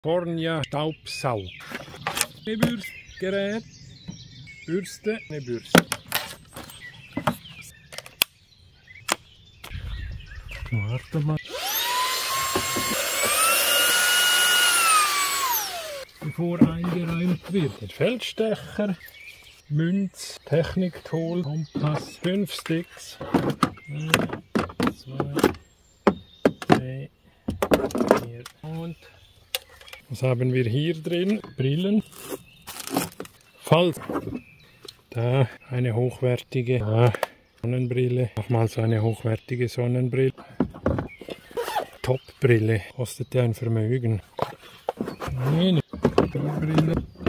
Kornia Staubsaug. Bürstgerät. Bürste, eine Bürste. Warte mal. Bevor eingeräumt wird. Der Feldstecher, Münz, Techniktool, Kompass, 5 Sticks. 1, 2, 3, 4 und was haben wir hier drin? Brillen. Falz. Da eine hochwertige Sonnenbrille. Nochmals eine hochwertige Sonnenbrille. Top-Brille. Kostet ja ein Vermögen. Eine Brille.